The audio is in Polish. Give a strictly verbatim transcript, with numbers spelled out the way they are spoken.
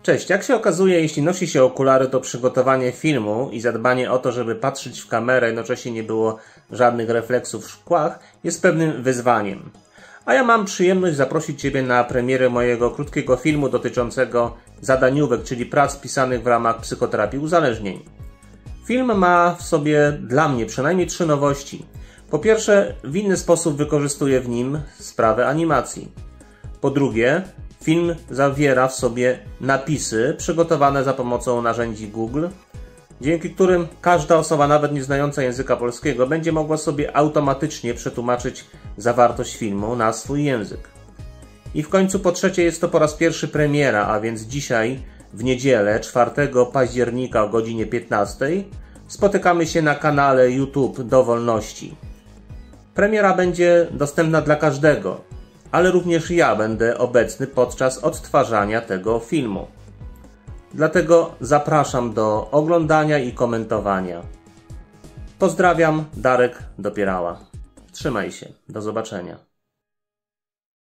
Cześć, jak się okazuje, jeśli nosi się okulary, to przygotowanie filmu i zadbanie o to, żeby patrzeć w kamerę, jednocześnie nie było żadnych refleksów w szkłach, jest pewnym wyzwaniem. A ja mam przyjemność zaprosić Ciebie na premierę mojego krótkiego filmu dotyczącego zadaniówek, czyli prac pisanych w ramach psychoterapii uzależnień. Film ma w sobie dla mnie przynajmniej trzy nowości. Po pierwsze, w inny sposób wykorzystuję w nim sprawę animacji. Po drugie, film zawiera w sobie napisy przygotowane za pomocą narzędzi Google, dzięki którym każda osoba, nawet nie znająca języka polskiego, będzie mogła sobie automatycznie przetłumaczyć zawartość filmu na swój język. I w końcu po trzecie, jest to po raz pierwszy premiera, a więc dzisiaj w niedzielę czwartego października o godzinie piętnastej spotykamy się na kanale YouTube Dowolności. Premiera będzie dostępna dla każdego, ale również ja będę obecny podczas odtwarzania tego filmu. Dlatego zapraszam do oglądania i komentowania. Pozdrawiam, Darek Dopierała. Trzymaj się, do zobaczenia.